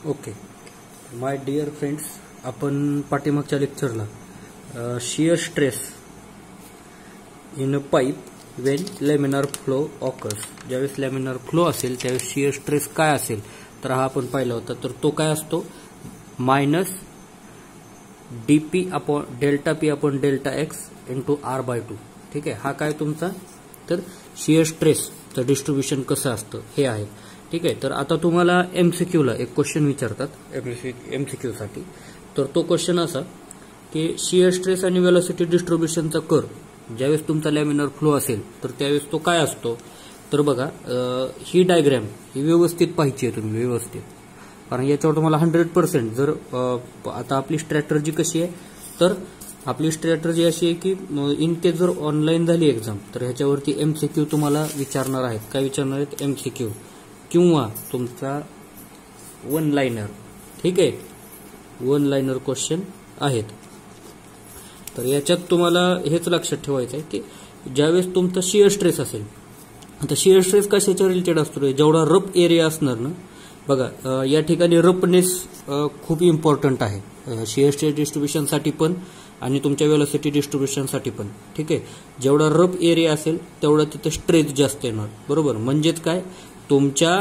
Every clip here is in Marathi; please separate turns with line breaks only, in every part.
ओके माय डिअर फ्रेंड्स, आपण पाठीमागच्या लेक्चरला shear stress in a pipe when laminar flow occurs, ज्यावेळेस लॅमिनार फ्लो असेल त्यावेळेस शियर स्ट्रेस काय असेल तर हा आपण पाहिला होता. तर तो काय असतो minus dp upon delta P upon delta X into r/2. ठीक आहे, हा काय तुमचा तर शियर स्ट्रेसचं डिस्ट्रीब्युशन कसं असतं हे आहे. ठीक आहे, तर आता तुम्हाला एमसीक्यूला एक क्वेश्चन विचारतात एमसीक्यू साठी. तर तो क्वेश्चन असा की शियर स्ट्रेस आणि वेलोसिटी डिस्ट्रीब्युशनचा कर्व ज्यावेळेस तुमचा लॅमिनार फ्लो असेल तर त्यावेळेस तो काय असतो. तर बघा ही डायग्राम ही व्यवस्थित पाहिजे तुम्ही व्यवस्थित, कारण याच्यावर तुम्हाला 100% जर आता आपली स्ट्रॅटर्जी कशी आहे तर आपली स्ट्रॅटर्जी अशी आहे की इन केस जर ऑनलाईन झाली एक्झाम तर ह्याच्यावरती एमसीक्यू तुम्हाला विचारणार आहेत. काय विचारणार आहेत एमसीक्यू किंवा तुमचा वन लाइनर. ठीक आहे, वन लाइनर क्वेश्चन आहेत. तर याच्यात तुम्हाला हेच लक्षात ठेवायचं आहे की ज्यावेळेस तुमचा शियर स्ट्रेस असेल, आता शियर स्ट्रेस कशाच्या रिलेटेड असतो, जेवढा रफ एरिया असणार ना, बघा या ठिकाणी रफनेस खूप इम्पॉर्टंट आहे शियर स्ट्रेस डिस्ट्रीब्युशनसाठी पण आणि तुमच्या वेलोसिटी डिस्ट्रीब्युशनसाठी पण. ठीक आहे, जेवढा रफ एरिया असेल तेवढा तिथे स्ट्रेस जास्त येणार. बरोबर, म्हणजेच काय तुमच्या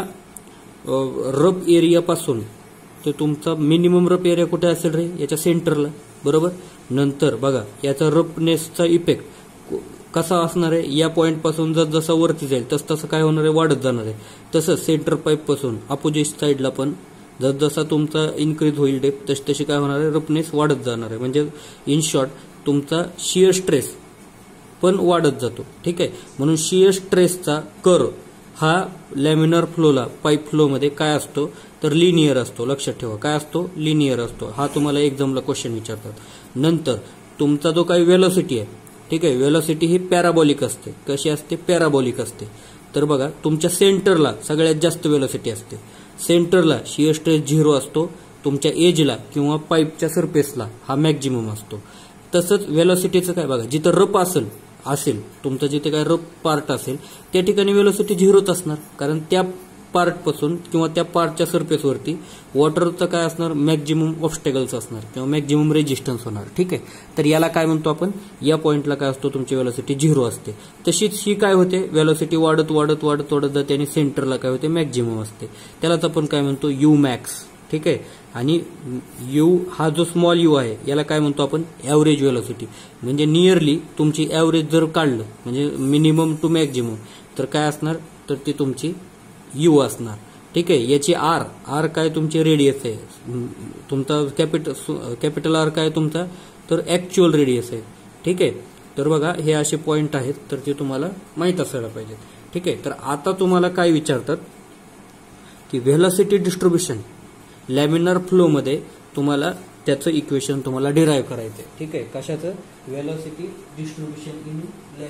रफ एरियापासून ते तुमचा मिनिमम रफ एरिया कुठे असेल रे याच्या सेंटरला. बरोबर, नंतर बघा याचा रफनेसचा इफेक्ट कसा असणार आहे, या पॉइंट पासून जसं वरती जाईल तसं काय होणार आहे वाढत जाणार आहे. तसंच सेंटर पाईप पासून अपोजिट साईडला पण जसा तुमचा इन्क्रीज होईल डेप्थ तशी काय होणार आहे रफनेस वाढत जाणार आहे. म्हणजे इन शॉर्ट तुमचा शियर स्ट्रेस पण वाढत जातो. ठीक आहे, म्हणून शियर स्ट्रेसचा कर्व हा लॅमिनार फ्लोला पाईप फ्लोमध्ये काय असतो तर लिनियर असतो. लक्षात ठेवा काय असतो लिनियर असतो. हा तुम्हाला एक्झामला क्वेश्चन विचारतात. नंतर तुमचा जो काही वेलोसिटी आहे, ठीक आहे, वेलोसिटी ही पॅराबॉलिक असते. कशी असते पॅराबॉलिक असते. तर बघा तुमच्या सेंटरला सगळ्यात जास्त वेलोसिटी असते. सेंटरला शियर स्ट्रेस 0 असतो. तुमच्या एजला किंवा पाईपच्या सरफेसला हा मॅक्झिमम असतो. तसंच वेलोसिटीचं काय बघा जिथं रफ असेल तुमचं जिथे काय रफ पार्ट असेल त्या ठिकाणी वेलोसिटी 0च असणार, कारण त्या पार्टपासून किंवा त्या पार्टच्या सरफेसवरती वॉटरचं काय असणार मॅक्झिमम ऑब्स्टॅकल्स असणार किंवा मॅक्झिमम रेजिस्टन्स होणार. ठीक आहे, तर याला काय म्हणतो आपण, या पॉइंटला काय असतो तुमची वेलोसिटी 0 असते. तशीच ही काय होते वेलोसिटी वाढत वाढत वाढत वाढत जाते आणि सेंटरला काय होते मॅक्झिमम असते. त्यालाच आपण काय म्हणतो यू मॅक्स. ठीक आहे, आणि यू हा जो स्मॉल यू आहे याला काय म्हणतो आपण ॲव्हरेज वेलोसिटी. म्हणजे नियरली तुमची ॲव्हरेज जर काढलं म्हणजे मिनिमम टू मॅक्झिमम तर काय असणार तर ती तुमची यू असणार. ठीक आहे, याची आर काय तुमची रेडियस आहे, तुमचा कॅपिटल आर काय तुमचा तर ऍक्च्युअल रेडियस आहे. ठीक आहे, तर बघा हे असे पॉइंट आहेत तर ते तुम्हाला माहीत असायला पाहिजे. ठीक आहे, तर आता तुम्हाला काय विचारतात की व्हेलॉसिटी डिस्ट्रीब्युशन लॅमिनार फ्लो मध्ये तुम्हाला त्याचं इक्वेशन तुम्हाला डिराईव्ह करायचं आहे. ठीक आहे, कशाचं velocity distribution in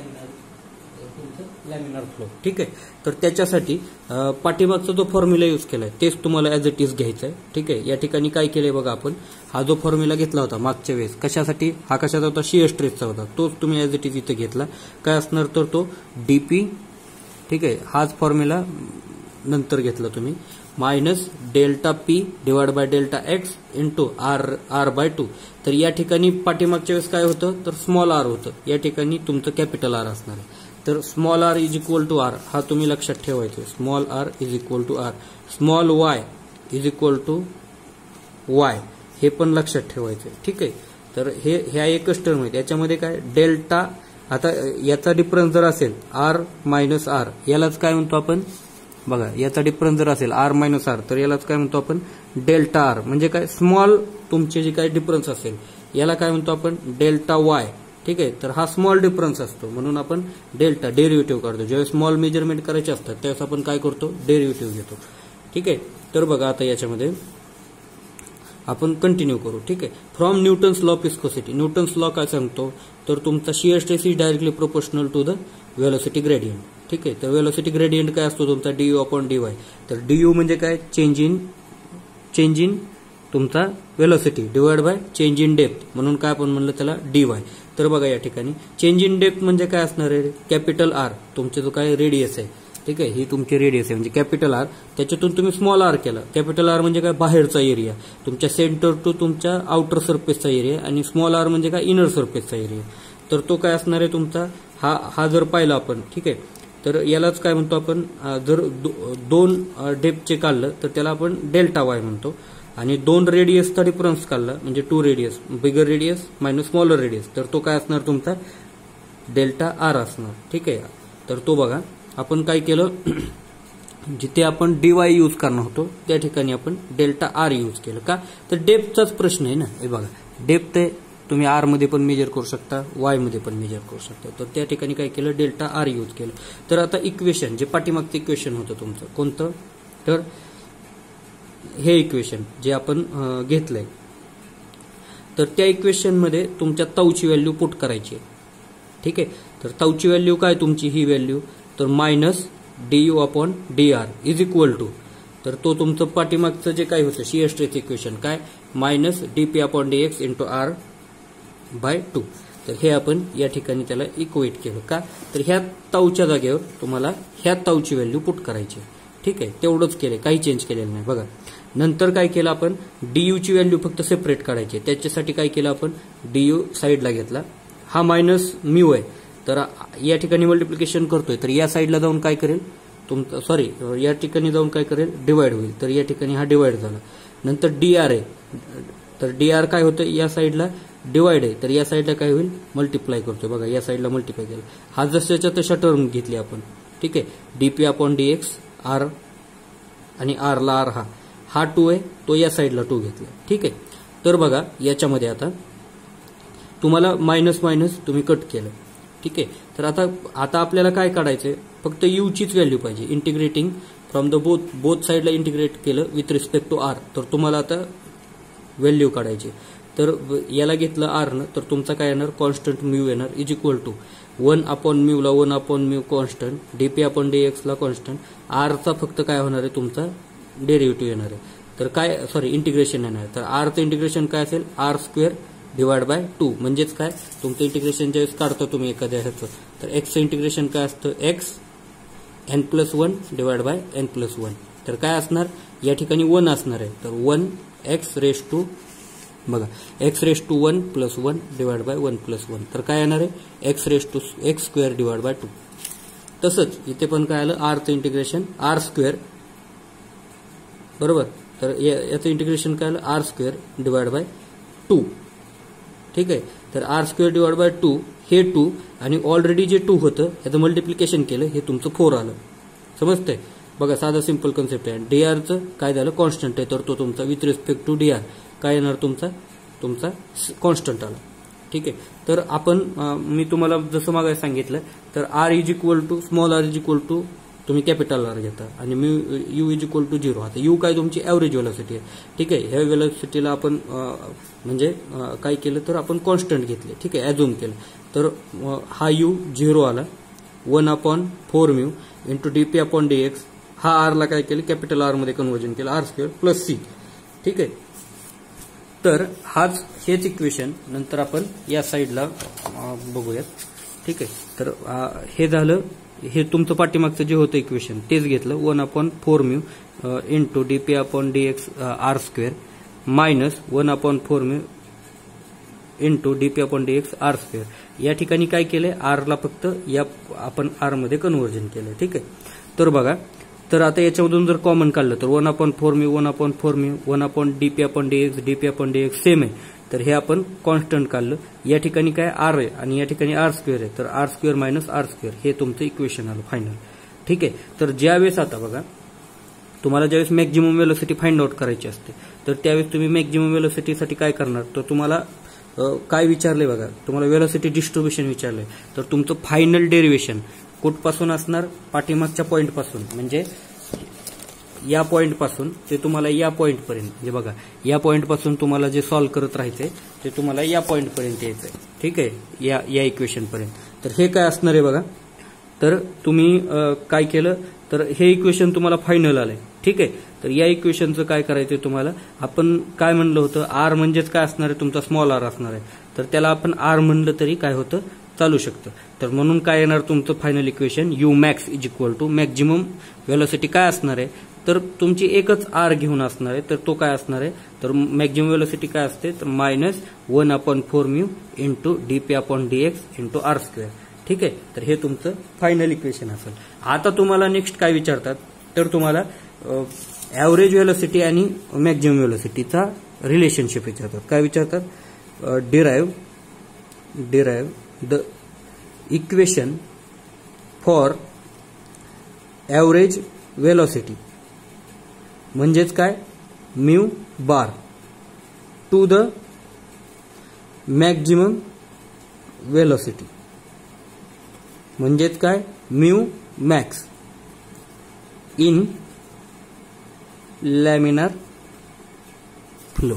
laminar flow. ठीक आहे, तर त्याच्यासाठी पाठीमागचा जो फॉर्म्युला यूज केलाय तेच तुम्हाला ॲज इट इज घ्यायचा आहे. ठीक आहे, या ठिकाणी काय केलंय बघा आपण हा जो फॉर्म्युला घेतला होता मागच्या वेळेस कशासाठी, हा कशाचा होता शियर स्ट्रेसचा होता, तोच तुम्ही ॲज इट इज इथे घेतला. काय असणार तर तो डीपी. ठीक आहे, हाच फॉर्म्युला नंतर घेतला तुम्ही minus delta P divide by delta X into r/2. तर या ठिकाणी पाठीमागच्या वेळेस काय होतं तर स्मॉल आर होतं, या ठिकाणी तुमचं कॅपिटल आर असणार आहे. तर small r is equal to R हा तुम्ही लक्षात ठेवायचं. Small r is equal to R, small y is equal to Y हे पण लक्षात ठेवायचं. ठीक आहे, तर ह्या एकच टर्म आहेत. याच्यामध्ये काय डेल्टा, आता याचा डिफरन्स जर असेल आर मायनस आर यालाच काय म्हणतो आपण बघा, याचा डिफरन्स जर असेल आर मायनस आर तर यालाच काय म्हणतो आपण डेल्टा आर. म्हणजे काय स्मॉल तुमचे जे काय डिफरन्स असेल याला काय म्हणतो आपण डेल्टा वाय. ठीक आहे, तर हा स्मॉल डिफरन्स असतो म्हणून आपण डेल्टा डेरिव्हेटिव्ह काढतो. ज्यावेळेस स्मॉल मेजरमेंट करायचे असतात त्यावेळेस आपण काय करतो डेरिव्हेटिव्ह घेतो. ठीक आहे, तर बघा आता याच्यामध्ये आपण कंटिन्यू करू. ठीक आहे, from Newton's law of viscosity. Newton's law काय सांगतो तर तुमचा shear stress is directly proportional to the velocity gradient. ठीक आहे, तर वेलोसिटी ग्रेडियंट काय असतो तुमचा du अपॉन dy. तर du म्हणजे काय चेंज इन तुमचा velocity divide by change in depth, म्हणून काय आपण म्हणलं त्याला dy. तर बघा या ठिकाणी चेंज इन डेप्थ म्हणजे काय असणार आहे कॅपिटल आर तुमचे जो काय रेडियस आहे ठीक आहे, ही तुमची रेडियस आहे म्हणजे कॅपिटल आर. त्याच्यातून तुम्ही स्मॉल आर केला. कॅपिटल आर म्हणजे काय, बाहेरचा एरिया, तुमच्या सेंटर टू तुमच्या आउटर सरफेसचा एरिया, आणि स्मॉल आर म्हणजे काय, इनर सरफेसचा एरिया. तर तो काय असणार आहे तुमचा, हा जर पाहिला आपण, ठीक आहे, तर यालाच काय म्हणतो आपण, जर दोन डेप्थचे काढलं तर त्याला आपण डेल्टा वाय म्हणतो. आणि दोन रेडियसचा डिफरन्स काढला म्हणजे 2 radius, bigger radius minus smaller radius, तर तो काय असणार तुमचा डेल्टा आर असणार. ठीक आहे, तर तो बघा आपण काय केलं, जिथे आपण डीवाय यूज करणार होतो त्या ठिकाणी आपण डेल्टा आर यूज केलं. का तर डेप्थचाच प्रश्न आहे ना. हे बघा डेप्थ आहे, तुम्ही आर मध्ये पण मेजर करू शकता, वाय मध्ये पण मेजर करू शकता. तर त्या ठिकाणी काय केलं, डेल्टा आर यूज केलं. तर आता इक्वेशन जे पाठीमागचं इक्वेशन होतं तुमचं कोणतं, तर हे इक्वेशन जे आपण घेतलंय, तर त्या इक्वेशन मध्ये तुमच्या ताऊची व्हॅल्यू पुट करायची आहे. ठीक आहे, तर ताऊची व्हॅल्यू काय तुमची, ही व्हॅल्यू, तर minus du upon dr is equal to, तर तो तुमचं पाठीमागचं जे काय होतं शियर स्ट्रेस इक्वेशन काय, minus dp upon dx into r by 2. तर हे आपण या ठिकाणी त्याला इक्वेट केलं. का तर ह्या ताऊच्या जागेवर तुम्हाला ह्या ताऊची व्हॅल्यू पुट करायची. ठीक आहे, तेवढंच केलं, काही चेंज केलेलं नाही. बघा नंतर काय केलं आपण, du ची व्हॅल्यू फक्त सेपरेट काढायची. त्याच्यासाठी काय केलं आपण, du साईडला घेतला, हा मायनस म्यू आहे, तर या ठिकाणी मल्टिप्लिकेशन करतोय, तर या साईडला जाऊन काय करेल तुमचं, सॉरी या ठिकाणी जाऊन काय करेल, डिवाइड होईल. तर या ठिकाणी हा डिवाइड झाला. नंतर dr आहे, तर dr काय होतं, या साईडला डिवाइड आहे, तर या साईडला काय होईल, मल्टिप्लाय करतोय. बघा या साईडला मल्टिप्लाय केलं, हा जशाच्या तशा टर्म घेतली आपण. ठीक आहे, dp अपॉन dx r, आणि r ला r हा 2 आहे, तो या साईडला 2 घेतला. ठीक आहे, तर बघा याच्यामध्ये आता तुम्हाला मायनस मायनस तुम्ही कट केलं. ठीक आहे, तर आता आपल्याला काय काढायचंय, फक्त u चीच व्हॅल्यू पाहिजे. इंटिग्रेटिंग फ्रॉम द बोथ साईडला इंटिग्रेट केलं विथ रिस्पेक्ट टू r, तर तुम्हाला आता व्हॅल्यू काढायची. तर याला घेतलं r न, तर तुमचा काय येणार, कॉन्स्टंट म्यू येणार इज इक्वल टू 1 अपॉन म्यूला 1 upon mu constant, DP upon dx ला कॉन्स्टंट, r चा फक्त काय होणार आहे तुमचा डेरिव्हेटिव्ह येणार आहे. तर काय, सॉरी इंटिग्रेशन येणार आहे. तर r चं इंटिग्रेशन काय असेल, r स्क्वेअर डिवाइड बाय 2, म्हणजेच काय तुमचं इंटिग्रेशन ज्यावेळेस काढता तुम्ही एखाद्या ह्याचं, तर एक्सचं इंटिग्रेशन काय असतं, x n+1 divide by n+1. तर काय असणार, या ठिकाणी 1 असणार आहे, तर 1 x रेस टू, बघा x raise to 1 + 1 divide by 1+1, तर काय येणार आहे x raise to x square divide by 2. तसंच इथे पण काय आलं, r चं इंटिग्रेशन r स्क्वेअर, बरोबर, तर याचं इंटिग्रेशन काय आलं, r स्क्वेअर डिवाइड बाय 2. ठीक आहे, तर r स्क्वेअर डिवाइड बाय 2 हे 2, आणि ऑलरेडी जे 2 होतं याचं मल्टिप्लिकेशन केलं, हे तुमचं 4 आलं. समजतंय, बघा साधा सिंपल कन्सेप्ट आहे. dr काय झालं, कॉन्स्टंट आहे, तर तो तुमचा विथ रिस्पेक्ट टू dr काय येणार, तुमचा कॉन्स्टंट आला. ठीक आहे, तर आपण मी तुम्हाला जसं मागे सांगितलं, तर r इज इक्वल टू स्मॉल r इज इक्वल टू तुम्ही कॅपिटल आर घेता, आणि u इज इक्वल टू 0. आता u काय तुमची ॲव्हरेज व्हेलॉसिटी आहे. ठीक आहे, ह्या व्हेलॉसिटीला आपण म्हणजे काय केलं, तर आपण कॉन्स्टंट घेतले. ठीक आहे, ॲझ्युम केलं, तर हा u 0 आला, 1 upon 4 mu into DP upon dx, हा r ला काय केलं, कॅपिटल आर मध्ये कन्वर्जन केलं, r स्क्वेअर प्लस c. ठीक आहे, तर हेच इक्वेशन नंतर आपण या साईडला बघूयात. ठीक आहे, तर हे झालं, हे तुमचं पाठीमागचं जे होतं इक्वेशन तेच घेतलं, 1 upon 4 mu into DP upon dx r square minus 1 upon 4 mu into DP upon dx r square. या ठिकाणी काय केलंय, r ला फक्त या आपण r मध्ये कन्वर्जन केलंय. ठीक आहे, तर बघा, तर आता याच्यामधून जर कॉमन काढलं तर 1 upon 4 mu 1 upon 4 mu 1 upon DP upon dx same आहे, तर हे आपण कॉन्स्टंट काढलं. या ठिकाणी काय r आहे, आणि या ठिकाणी r स्क्वेअर आहे, तर r square minus r square हे तुमचं इक्वेशन आलं फायनल. ठीक आहे, तर ज्यावेळेस आता बघा तुम्हाला ज्यावेळेस मॅक्झिमम वेलोसिटी फाइंड आउट करायची असते, तर त्यावेळेस तुम्ही मॅक्झिमम वेलोसिटीसाठी काय करणार, तर तुम्हाला काय विचारलंय बघा, तुम्हाला वेलोसिटी डिस्ट्रीब्युशन विचारलंय, तर तुमचं फायनल डेरिव्हेशन कुठपासून असणार, पाठीमागच्या पॉईंट पासून, म्हणजे या पॉईंट पासून ते तुम्हाला या पॉईंट पर्यंत, म्हणजे बघा या पॉईंट पासून तुम्हाला जे सॉल्व्ह करत राहायचंय ते तुम्हाला या पॉईंट पर्यंत यायचंय. ठीक आहे, या इक्वेशन पर्यंत. तर हे काय असणार आहे बघा, तर तुम्ही काय केलं, तर हे इक्वेशन तुम्हाला फायनल आलंय. ठीक आहे, तर या इक्वेशनचं काय करायचंय तुम्हाला, आपण काय म्हणलं होतं, r म्हणजेच काय असणार आहे, तुमचा स्मॉल r असणार आहे, तर त्याला आपण r म्हणलं तरी काय होतं, चालू शकतं. तर म्हणून काय येणार तुमचं final equation U max is equal to maximum velocity काय असणार आहे, तर तुमची एकच आर घेऊन असणार आहे. तर तो काय असणार आहे, तर मॅक्झिमम व्हेलॉसिटी काय असते, तर -1/4 mu into dp/dx into R square. ठीक आहे. तर हे तुमचं फायनल इक्वेशन असेल. आता तुम्हाला नेक्स्ट काय विचारतात, तर तुम्हाला ॲव्हरेज व्हेलॉसिटी आणि मॅक्झिमम व्हेलॉसिटीचा रिलेशनशिप विचारतात. काय विचारतात, derive the equation for average velocity म्हणजेच काय, mu bar to the maximum velocity म्हणजेच काय, mu max in laminar flow.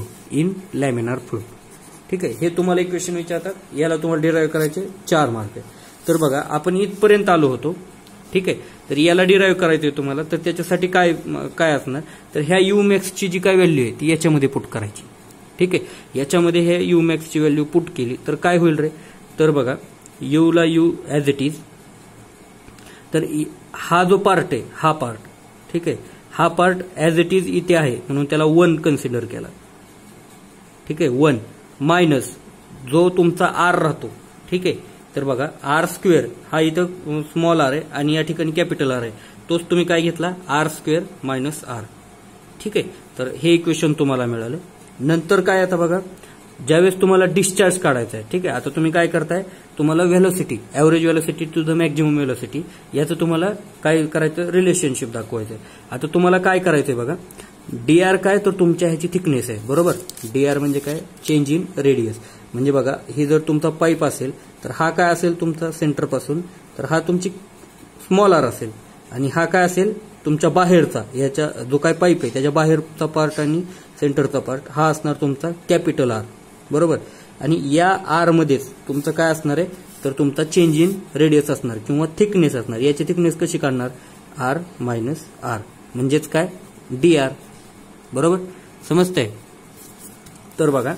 ठीक आहे. हे तुम्हाला इक्वेशन विचारतात. याला तुम्हाला डिराइव्ह करायचे 4 मार्क आहे. तर बघा आपण इथपर्यंत आलो होतो. ठीक आहे. तर याला डिराइव्ह करायचं आहे तुम्हाला. तर त्याच्यासाठी काय काय असणार, तर ह्या यू मॅक्सची जी काय व्हॅल्यू आहे ती याच्यामध्ये पुट करायची. ठीक आहे. याच्यामध्ये हे यू मॅक्सची व्हॅल्यू पुट केली तर काय होईल रे, तर बघा यूला यू ॲज इट इज. तर हा जो पार्ट आहे हा पार्ट, ठीक आहे, हा पार्ट ॲज इट इज इथे आहे म्हणून त्याला 1 कन्सिडर केला. ठीक आहे. 1 मायनस जो तुमचा आर राहतो. ठीक आहे. तर बघा आर स्क्वेअर हा इथं स्मॉल आर आहे आणि या ठिकाणी कॅपिटल आर आहे, तोच तुम्ही काय घेतला, आर स्क्वेअर मायनस आर. ठीक आहे. तर हे इक्वेशन तुम्हाला मिळालं. नंतर काय, आता बघा ज्यावेळेस तुम्हाला डिस्चार्ज काढायचा आहे. ठीक आहे. आता तुम्ही काय करताय, तुम्हाला velocity average velocity to the maximum velocity याचं तुम्हाला काय करायचं, रिलेशनशिप दाखवायचं आहे. आता तुम्हाला काय करायचंय बघा, dr काय, तर तुमच्या ह्याची थिकनेस आहे. बरोबर. dr म्हणजे काय, चेंज इन रेडियस. म्हणजे बघा ही जर तुमचा पाईप असेल तर हा काय असेल तुमचा सेंटरपासून, तर हा तुमची स्मॉल आर असेल आणि हा काय असेल तुमच्या बाहेरचा, याच्या जो काय पाईप आहे त्याच्या बाहेरचा पार्ट आणि सेंटरचा पार्ट हा असणार तुमचा कॅपिटल आर. बरोबर. आणि या आर मध्येच तुमचं काय असणार आहे, तर तुमचा चेंज इन रेडियस असणार किंवा थिकनेस असणार. याची थिकनेस कशी काढणार, आर मायनस आर म्हणजेच काय, dr. बरोबर. समजतंय. तर बघा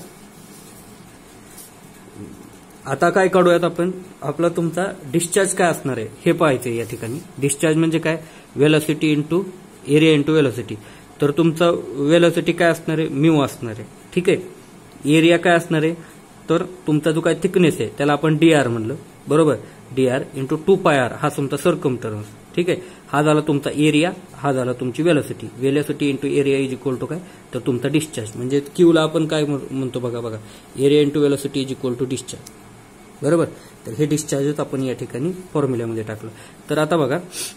आता काय काढूयात आपण, आपला तुमचा डिस्चार्ज काय असणार आहे हे पाहायचंय. या ठिकाणी डिस्चार्ज म्हणजे काय, velocity into area into velocity. तर तुमचा व्हेलॉसिटी काय असणार आहे, म्यू असणार आहे. ठीक आहे. एरिया काय असणार आहे, तर तुमचा जो काय थिकनेस आहे त्याला आपण dr म्हणलं. बरोबर. dr इंटू 2πr हा तुमचा सर्कमटन्स. ठीक आहे. हा झाला तुमचा एरिया, हा झाला तुमची velocity. Velocity into area is equal to काय, तर तुमचा डिस्चार्ज. म्हणजे क्यूला आपण काय म्हणतो बघा, area into velocity is equal to discharge. बरोबर. तर हे डिस्चार्जच आपण या ठिकाणी फॉर्म्युल्यामध्ये टाकलं. तर आता बघा,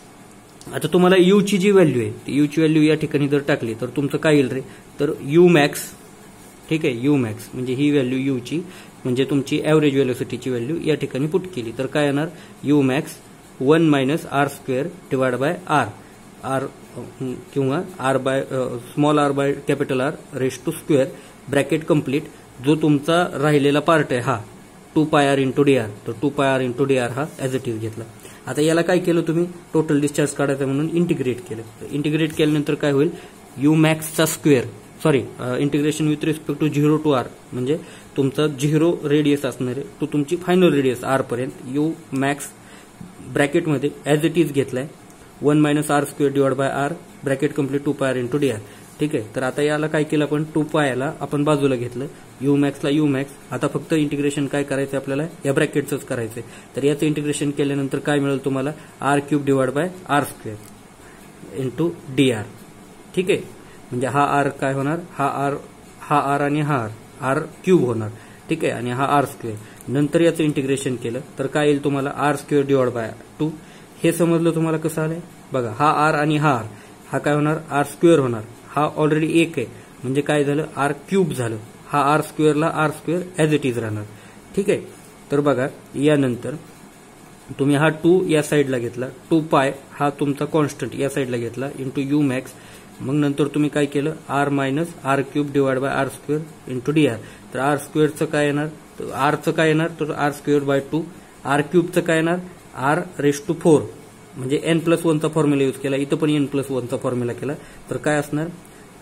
आता तुम्हाला यूची जी व्हॅल्यू आहे ती यूची व्हॅल्यू या ठिकाणी जर टाकली तर तुमचं काय येईल रे, तर यू मॅक्स. ठीक आहे. यू मॅक्स म्हणजे ही व्हॅल्यू यूची म्हणजे तुमची ॲव्हरेज व्हेलॉसिटीची व्हॅल्यू या ठिकाणी पुट केली तर काय येणार, u max 1 minus R square divide by R, R किंवा R by small R by capital R raise to square bracket complete. जो तुमचा राहिलेला पार्ट आहे हा 2πr इंटू dr. तर 2πr इंटू dr हा ॲज इट इज घेतला. आता याला काय केलं तुम्ही, टोटल डिस्चार्ज काढायचं म्हणून इंटिग्रेट केलं. इंटिग्रेट केल्यानंतर काय होईल, यू मॅक्सचा square, sorry integration with respect to 0 to R म्हणजे तुमचा 0 रेडियस असणार आहे टू तुमची फायनल रेडियस आर पर्यंत. यू मॅक्स ब्रॅकेटमध्ये ॲज इट इज घेतलाय 1 minus R square divide by R bracket complete 2πr into dr. ठीक आहे. तर आता याला काय केलं आपण, 2π आपण बाजूला घेतलं, यू मॅक्सला यू मॅक्स. आता फक्त इंटिग्रेशन काय करायचं आपल्याला, या ब्रॅकेटचंच करायचंय. तर याचं इंटिग्रेशन केल्यानंतर काय मिळेल तुम्हाला, R cube divide by R square into dr. ठीक आहे. म्हणजे हा आर काय होणार, हा आर आणि हा आर क्यूब होणार. ठीक आहे. आणि हा आर स्क्वेअर. नंतर याचं इंटिग्रेशन केलं तर काय येईल तुम्हाला, आर स्क्वेअर डिवाइड बाय 2. हे समजलं तुम्हाला कसं आलंय बघा. हा आर आणि हा आर हा काय होणार, आर स्क्वेअर होणार. हा ऑलरेडी 1 आहे म्हणजे काय झालं, आर क्यूब झालं. हा आर स्क्वेअरला R square as it is राहणार. ठीक आहे. तर बघा यानंतर तुम्ही हा 2 या साईडला घेतला, 2π हा तुमचा कॉन्स्टंट या साईडला घेतला इंटू यू मॅक्स. मग नंतर तुम्ही काय केलं, R minus R cube divide by R square into dr. तर आर स्क्वेअरचं काय येणार, तर आरचं काय येणार, तर आर स्क्वेअर बाय 2. आर क्यूबचं काय येणार, आर रेस टू 4 म्हणजे n+1चा फॉर्म्युला यूज केला. इथं पण n+1चा फॉर्म्युला केला तर काय असणार,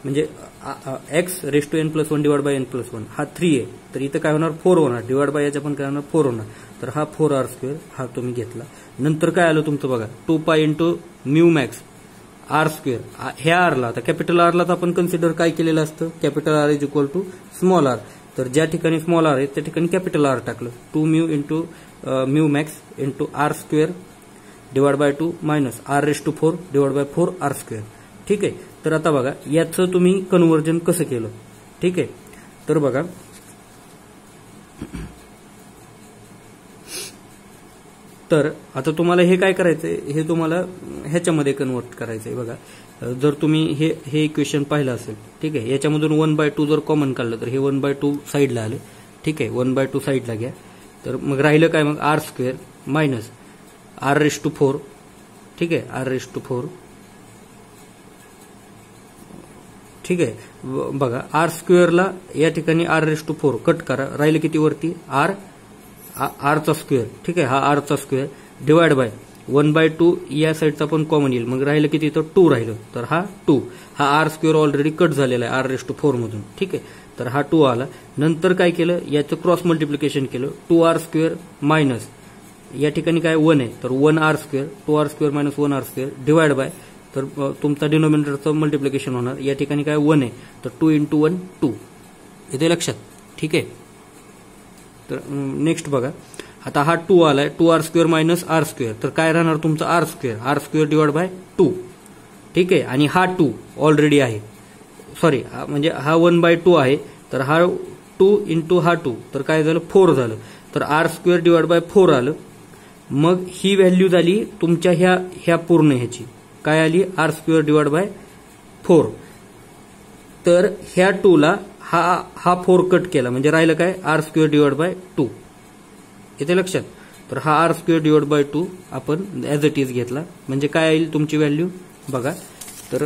म्हणजे x⁻n+1 डिवाइड बाय n+1 हा 3 आहे, तर इथं काय होणार 4 होणार, डिवाइड बाय याच्या पण काय होणार 4 होणार, तर हा 4r² हा तुम्ही घेतला. नंतर काय आलं तुमचं बघा 2π × μmax r². ह्या आरला आता कॅपिटल आरला तर आपण कन्सिडर काय केलेलं असतं, capital R is equal to small R, तर ज्या ठिकाणी स्मॉल आर आहे त्या ठिकाणी कॅपिटल आर टाकलं. 2μ × μmax × r² डिवाइड बाय 2 मायनस r⁴ डिवाइड बाय 4r². ठीक आहे. तर आता बघा याचं तुम्ही कन्व्हर्जन कसं केलं. ठीक आहे. तर बघा तर आता तुम्हाला हे काय करायचंय, हे तुम्हाला ह्याच्यामध्ये कन्वर्ट करायचंय. बघा जर तुम्ही हे इक्वेशन पाहिलं असेल, ठीक आहे, याच्यामधून 1/2 जर कॉमन काढलं तर हे 1/2 साईडला आले. ठीक आहे, 1/2 साईडला घ्या. तर मग राहिलं काय, मग r² मायनस r⁴. ठीक आहे, r⁴. ठीक आहे. बघा r² ला या ठिकाणी r⁴ कट करा, राहिलं किती वरती r². ठीक आहे, हा r² डिवाइड बाय 1/2 या साईडचा पण कॉमन येईल, मग राहिलं किती, तर 2 राहिलं, तर हा 2. हा r² ऑलरेडी कट झालेला आहे r⁴ मधून. ठीक आहे, तर हा 2 आला. नंतर काय केलं, याचं क्रॉस मल्टिप्लिकेशन केलं, 2r² मायनस या ठिकाणी काय 1 आहे, तर 1r², 2r² minus 1r² divide by, तर तुमचा डिनॉमिनेटरचं मल्टिप्लिकेशन होणार, या ठिकाणी काय 1 आहे, तर 2 × 1 2. येते लक्षात. ठीक आहे. तर नेक्स्ट बघा आता हा 2 आलाय, 2r² मायनस r², तर काय राहणार तुमचं r² डिवाइड बाय 2. ठीक आहे, आणि हा 2 ऑलरेडी आहे, सॉरी म्हणजे हा 1/2 आहे, तर हा 2 × हा 2, तर काय झालं 4 झालं, तर r² डिवाइड बाय 4 आलं. मग ही व्हॅल्यू झाली तुमच्या ह्या पूर्ण ह्याची काय आली, r² डिवाइड बाय 4. तर ह्या 2 ला हा 4 कट केला, म्हणजे राहिलं काय r² डिवाइड बाय 2. येते लक्षात. तर हा r² डिवाइड बाय 2 आपण ॲज इट इज घेतला, म्हणजे काय येईल तुमची व्हॅल्यू बघा, तर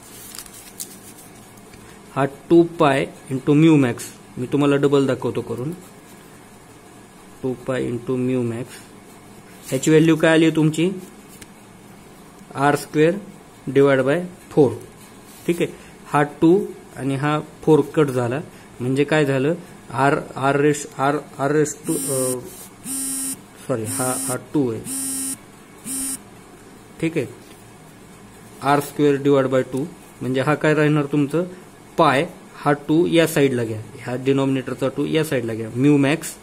हा 2π × μmax, मी तुम्हाला डबल दाखवतो करून, 2π × μmax, ह्याची व्हॅल्यू काय आली तुमची r² डिवाइड बाय 4. ठीक आहे, हा 2 आणि हा 4 कट झाला, म्हणजे काय झालं सॉरी हा 2 आहे. ठीक आहे, r² डिवाइड बाय 2, म्हणजे हा काय राहणार तुमचं पाय, हा 2 या साईडला घ्या, ह्या डिनॉमिनेटरचा 2 या साईडला घ्या, μmax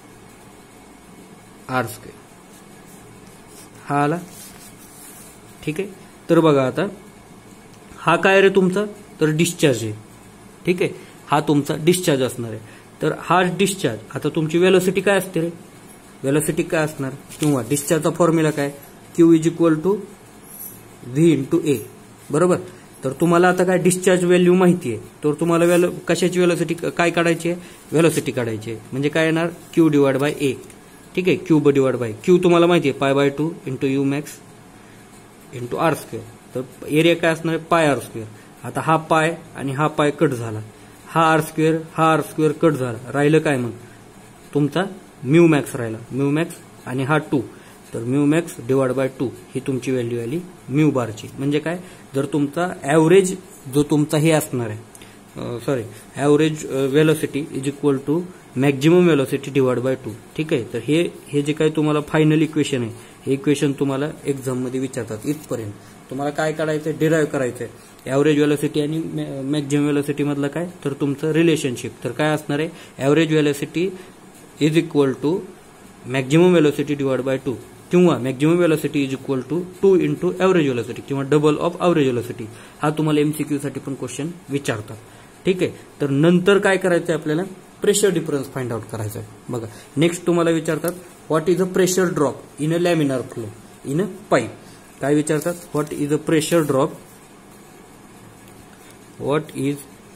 r². हा आला. ठीक आहे. तर बघा आता हा काय रे तुमचा, तर डिस्चार्ज आहे. ठीक आहे, हा तुमचा डिस्चार्ज असणार आहे. तर हा डिस्चार्ज, आता तुमची वेलोसिटी काय असते रे, वेलोसिटी काय असणार, किंवा डिस्चार्जचा फॉर्म्युला काय, Q = V × A. बरोबर. तर तुम्हाला आता काय डिस्चार्ज व्हॅल्यू माहिती आहे, तर तुम्हाला कशाची वेलोसिटी काय काढायची आहे, वेलोसिटी काढायची आहे, म्हणजे काय येणार Q डिवाइड बाय A. ठीक आहे, क्यूब डिवाइड बाय Q तुम्हाला माहिती आहे π/2 × umax × r². तर एरिया काय असणार आहे πr². आता हा पाय आणि हा पाय कट झाला, हा r² कट झाला, राहिलं काय मग तुमचा μmax राहिला, μmax आणि हा 2, तर μmax डिवाइड बाय 2 ही तुमची व्हॅल्यू आली म्यू बारची. म्हणजे काय, जर तुमचा ॲव्हरेज जो तुमचा हे असणार आहे, sorry average velocity is equal to maximum velocity divide by 2. ठीक आहे, तर हे जे काही तुम्हाला फायनल इक्वेशन आहे, हे इक्वेशन तुम्हाला एक्झाममध्ये विचारतात. इथपर्यंत तुम्हाला काय काढायचं, डिराईव्ह करायचं आहे ॲव्हरेज वेलोसिटी आणि मॅक्झिमम वेलोसिटी मधलं काय, तर तुमचं रिलेशनशिप. तर काय असणार आहे, average velocity is equal to maximum velocity divide by 2, किंवा maximum velocity is equal to 2 × average velocity, किंवा डबल ऑफ ॲव्हरेज वेलोसिटी. हा तुम्हाला MCQ साठी पण क्वेश्चन विचारतात. ठीक आहे. तर नंतर काय करायचं आहे आपल्याला, प्रेशर डिफरन्स फाइंड आउट करायचा आहे. बघा नेक्स्ट तुम्हाला विचारतात what is a pressure drop in a laminar flow in a pipe. काय विचारतात, what is a pressure drop, what is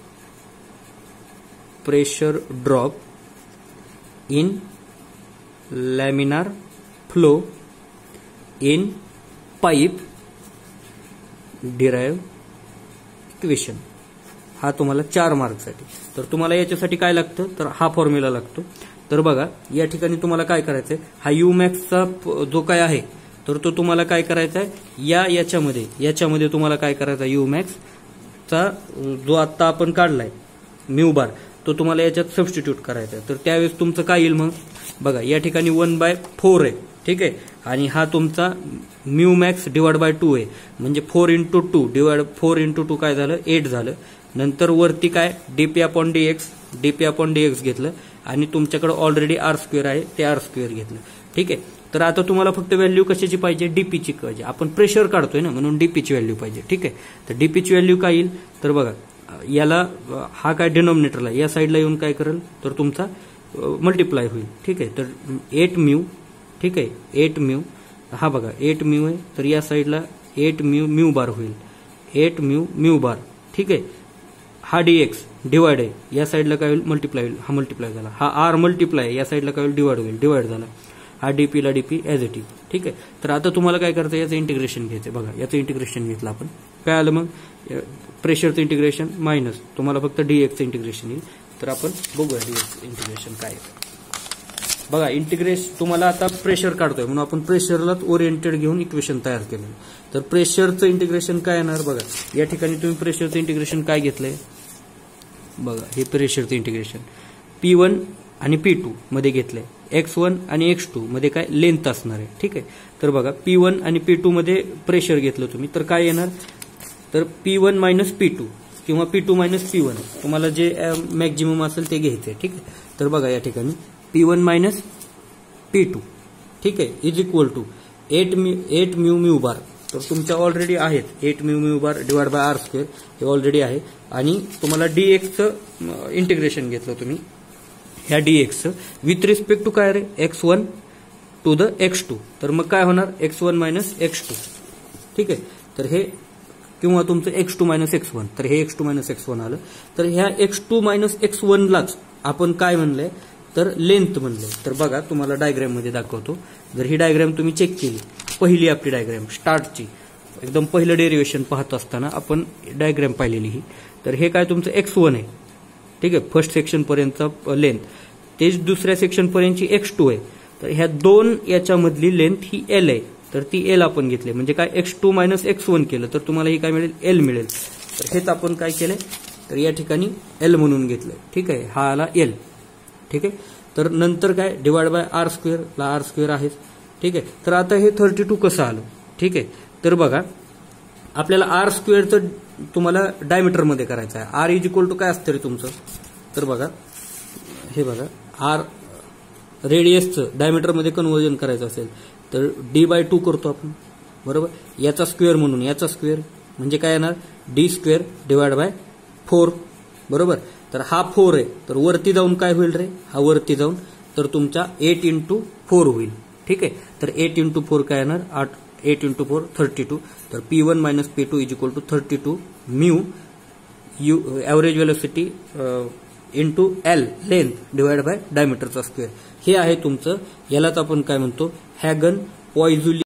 pressure drop in laminar flow in pipe, derive equation. हा तुम्हाला 4 मार्कसाठी. तर तुम्हाला याच्यासाठी काय लागतं, तर हा फॉर्म्युला लागतो. तर बघा या ठिकाणी तुम्हाला काय करायचंय, हा umaxचा जो काय आहे, तर तो तुम्हाला काय करायचा आहे, याच्यामध्ये तुम्हाला काय करायचा, umaxचा चा जो आता आपण काढलाय म्यू बार तो तुम्हाला याच्यात सबस्टिट्यूट करायचा आहे. तर त्यावेळेस तुमचं काय येईल मग बघा, या ठिकाणी 1/4 आहे. ठीक आहे, आणि हा तुमचा म्यू मॅक्स डिवाइड बाय 2 आहे, म्हणजे 4 × 2 डिवाइड 4 × 2 काय झालं 8 झालं. नंतर वरती काय dp/dx घेतलं आणि तुमच्याकडे ऑलरेडी r² आहे ते r² घेतलं. ठीक आहे, तर आता तुम्हाला फक्त व्हॅल्यू कशाची पाहिजे, डीपीची पाहिजे. आपण प्रेशर काढतोय ना, म्हणून डीपीची व्हॅल्यू पाहिजे. ठीक आहे, तर डीपीची व्हॅल्यू काय येईल तर बघा, याला हा काय डिनॉमिनेटरला या साईडला येऊन काय करेल तर तुमचा मल्टिप्लाय होईल. ठीक आहे, तर 8 म्यू. ठीक आहे, 8 म्यू, हा बघा 8 म्यू आहे, तर या साईडला 8 म्यू बार होईल, 8 म्यू बार. ठीक आहे, हा dx डिवाइड आहे, या साईडला काय होईल मल्टिप्लाय होईल, हा मल्टिप्लाय झाला. हा r मल्टिप्लाय, या साईडला काय होईल डिवाइड होईल, डिवाइड झाला. हा डीपीला डीपी ॲज इट इज. ठीक आहे, तर आता तुम्हाला काय करायचं, याचं इंटिग्रेशन घ्यायचं. बघा याचं इंटिग्रेशन घेतलं आपण, काय आलं मग प्रेशरचं इंटिग्रेशन मायनस तुम्हाला फक्त डीएक्सचं इंटिग्रेशन येईल. तर आपण बघूया डीएक्स इंटिग्रेशन काय आहे. बघा इंटिग्रेशन तुम्हाला आता प्रेशर काढतोय म्हणून आपण प्रेशरलाच ओरिएंटेड घेऊन इक्वेशन तयार केलं. तर प्रेशरचं इंटिग्रेशन काय येणार बघा, या ठिकाणी तुम्ही प्रेशरचं इंटिग्रेशन काय घेतलंय बघा, हे प्रेशरचं इंटिग्रेशन P1 आणि P2 मध्ये घेतलंय, x1 आणि x2 मध्ये काय लेंथ असणार आहे. ठीक आहे, तर बघा P1 आणि P2 मध्ये प्रेशर घेतलं तुम्ही तर काय येणार तर P1 - P2 किंवा P2 - P1 तुम्हाला जे मॅक्झिमम असेल ते घ्यायचंय. ठीक आहे, तर बघा या ठिकाणी P1 - P2 ठीक आहे is equal to 8 mu bar. तर तुमच्या ऑलरेडी आहेत 8 mu bar divide by r² हे ऑलरेडी आहे. आणि तुम्हाला dxचं इंटिग्रेशन घेतलं तुम्ही, ह्या dxचं विथ रिस्पेक्ट टू काय रे x1 टू द x2. तर मग काय होणार x1 - x2. ठीक आहे, तर हे किंवा तुमचं x2 - x1, तर हे x2 - x1 आलं. तर ह्या x2 - x1 लाच आपण काय म्हणलंय तर लेंथ म्हणलंय. तर बघा तुम्हाला डायग्राम मध्ये दाखवतो. जर ही डायग्राम तुम्ही चेक केली, पहिली आपली डायग्राम स्टार्टची एकदम पहिलं डेरिव्हेशन पाहत असताना आपण डायग्राम पाहिलेली ही, तर हे काय तुमचं x1 आहे. ठीक आहे, फर्स्ट सेक्शन पर्यंतचा लेंथ, तेच दुसऱ्या सेक्शन पर्यंतची x2 आहे. तर ह्या दोन याच्यामधली लेंथ ही L आहे, तर ती L आपण घेतली. म्हणजे काय x2 - x1 केलं तर तुम्हाला ही काय मिळेल L मिळेल. तर हेच आपण काय केलंय तर या ठिकाणी L म्हणून घेतलंय. ठीक आहे, हा आला L. ठीक आहे, तर नंतर काय डिवाइड बाय r² ला r² आहे. ठीक आहे, तर आता हे 32 कसं आलं. ठीक आहे, तर बघा आपल्याला r² तुम्हाला डायमीटर मध्ये करायचं आहे. r इज इक्वल टू काय असतं रे तुमचं तर बघा हे बघा, r रेडियसचं डायमीटर मध्ये कन्व्हर्जन करायचं असेल तर d/2 करतो आपण बरोबर, याचा स्क्वेअर म्हणून याचा स्क्वेअर म्हणजे काय येणार d² डिवाइड बाय 4 बरोबर. तर हा 4 आहे, तर वरती जाऊन काय होईल रे, हा वरती जाऊन तर तुमचा 8 × 4 होईल. ठीक आहे, तर 8 × 4 काय येणार 8 × 4 32. तर P1 - P2 is equal to 32 mu average velocity into L length divide by डायमीटरचा स्क्वेअर. हे आहे तुमचं, यालाच आपण काय म्हणतो हॅगन-पॉइझुली